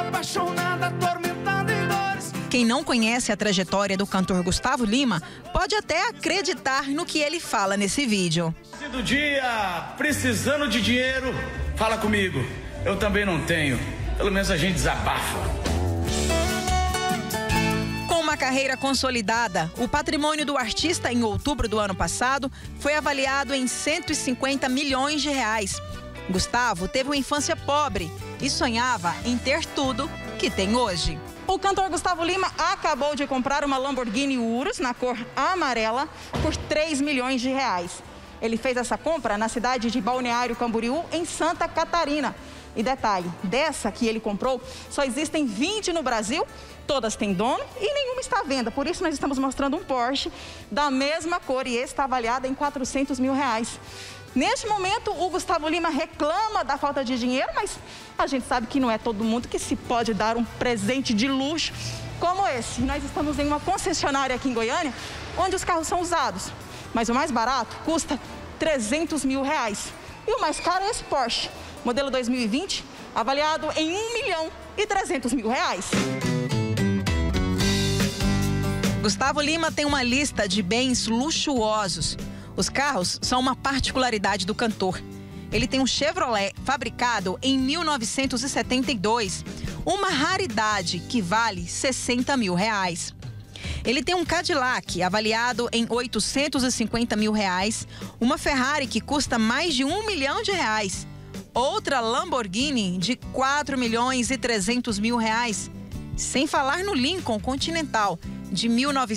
apaixonada, atormentada em dores. Quem não conhece a trajetória do cantor Gustavo Lima pode até acreditar no que ele fala nesse vídeo. Do dia, precisando de dinheiro, fala comigo. Eu também não tenho. Pelo menos a gente desabafa. Com uma carreira consolidada, o patrimônio do artista em outubro do ano passado foi avaliado em 150 milhões de reais. Gustavo teve uma infância pobre e sonhava em ter tudo que tem hoje. O cantor Gustavo Lima acabou de comprar uma Lamborghini Urus na cor amarela por 3 milhões de reais. Ele fez essa compra na cidade de Balneário Camboriú, em Santa Catarina. E detalhe, dessa que ele comprou, só existem 20 no Brasil, todas têm dono e nenhuma está à venda. Por isso nós estamos mostrando um Porsche da mesma cor e esse está avaliado em 400 mil reais. Neste momento, o Gustavo Lima reclama da falta de dinheiro, mas a gente sabe que não é todo mundo que se pode dar um presente de luxo como esse. Nós estamos em uma concessionária aqui em Goiânia, onde os carros são usados. Mas o mais barato custa 300 mil reais. E o mais caro é esse Porsche, modelo 2020, avaliado em 1.300.000 reais. Gustavo Lima tem uma lista de bens luxuosos. Os carros são uma particularidade do cantor. Ele tem um Chevrolet fabricado em 1972, uma raridade que vale 60 mil reais. Ele tem um Cadillac avaliado em 850 mil reais, uma Ferrari que custa mais de 1 milhão de reais, outra Lamborghini de 4.300.000 reais, sem falar no Lincoln Continental de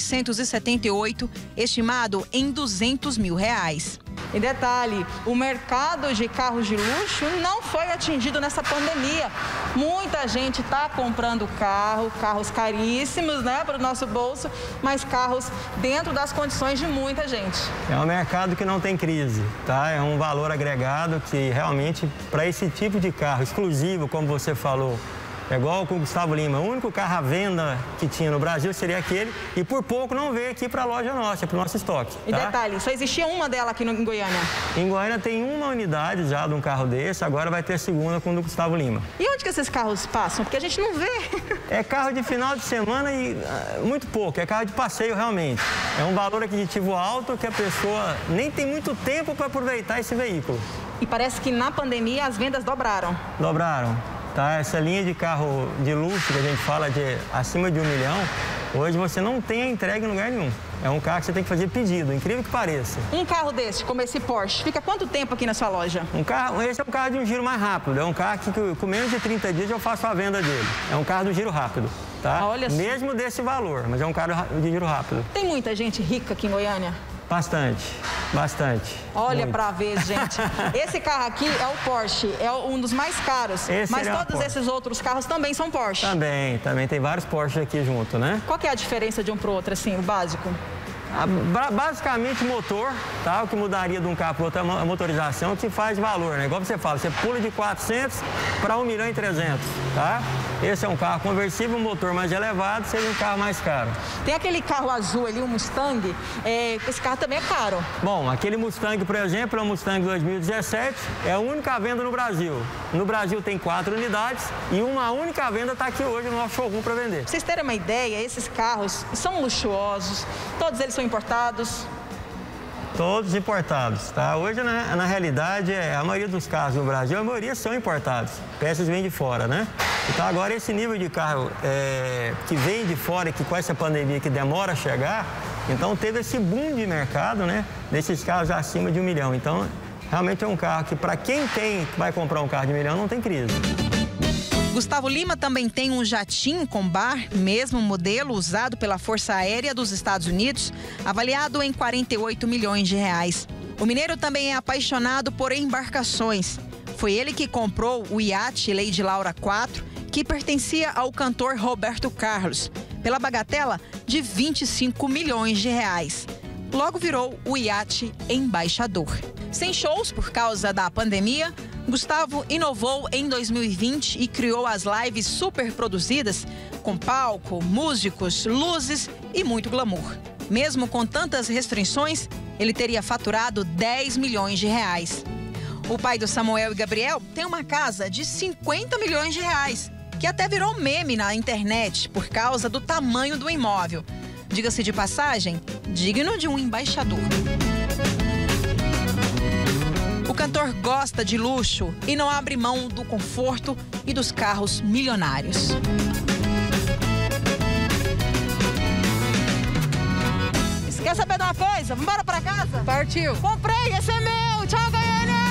1978, estimado em 200 mil reais. E detalhe, o mercado de carros de luxo não foi atingido nessa pandemia. Muita gente está comprando carros caríssimos, né, para o nosso bolso, mas carros dentro das condições de muita gente. É um mercado que não tem crise, tá? É um valor agregado que realmente, para esse tipo de carro exclusivo, como você falou, é igual com o Gustavo Lima, o único carro à venda que tinha no Brasil seria aquele e por pouco não veio aqui para a loja nossa, para o nosso estoque. E detalhe, só existia uma dela aqui em Goiânia? Em Goiânia tem uma unidade já de um carro desse, agora vai ter a segunda com o do Gustavo Lima. E onde que esses carros passam? Porque a gente não vê. É carro de final de semana e muito pouco, é carro de passeio realmente. É um valor aquisitivo alto que a pessoa nem tem muito tempo para aproveitar esse veículo. E parece que na pandemia as vendas dobraram. Dobraram. Tá, essa linha de carro de luxo que a gente fala de acima de 1 milhão, hoje você não tem a entrega em lugar nenhum. É um carro que você tem que fazer pedido, incrível que pareça. Um carro desse, como esse Porsche, fica quanto tempo aqui na sua loja? Esse é um carro de um giro mais rápido. É um carro que com menos de 30 dias eu faço a venda dele. É um carro do giro rápido, tá? Olha só. Mesmo desse valor, mas é um carro de giro rápido. Tem muita gente rica aqui em Goiânia? Bastante, bastante. Olha pra ver, gente. Esse carro aqui é o Porsche, é um dos mais caros. Mas todos esses outros carros também são Porsche? Também tem vários Porsche aqui junto, né? Qual que é a diferença de um pro outro, assim, o básico? Basicamente motor, tá? O que mudaria de um carro para outro é a motorização que faz valor, né? Igual você fala, você pula de 400 para 1.300.000, tá? Esse é um carro conversível, um motor mais elevado, seria um carro mais caro. Tem aquele carro azul ali, um Mustang, esse carro também é caro. Bom, aquele Mustang, por exemplo, é um Mustang 2017, é a única venda no Brasil. No Brasil tem 4 unidades e uma única venda está aqui hoje no nosso showroom para vender. Pra vocês terem uma ideia, esses carros são luxuosos, todos eles são importados? Todos importados, tá? Hoje, na realidade, a maioria dos carros no Brasil, a maioria são importados. Peças vêm de fora, né? Então, agora, esse nível de carro que vem de fora e que com essa pandemia que demora a chegar, então teve esse boom de mercado, né? Desses carros acima de 1 milhão. Então, realmente é um carro que, para quem vai comprar um carro de 1 milhão, não tem crise. Gustavo Lima também tem um jatinho com bar, mesmo modelo, usado pela Força Aérea dos Estados Unidos, avaliado em 48 milhões de reais. O mineiro também é apaixonado por embarcações. Foi ele que comprou o iate Lady Laura 4, que pertencia ao cantor Roberto Carlos, pela bagatela de 25 milhões de reais. Logo virou o iate Embaixador. Sem shows por causa da pandemia, Gustavo inovou em 2020 e criou as lives super produzidas, com palco, músicos, luzes e muito glamour. Mesmo com tantas restrições, ele teria faturado 10 milhões de reais. O pai do Samuel e Gabriel tem uma casa de 50 milhões de reais, que até virou meme na internet por causa do tamanho do imóvel. Diga-se de passagem, digno de um embaixador. O cantor gosta de luxo e não abre mão do conforto e dos carros milionários. Quer saber de uma coisa? Vambora pra casa? Partiu. Comprei, esse é meu. Tchau, Goiânia!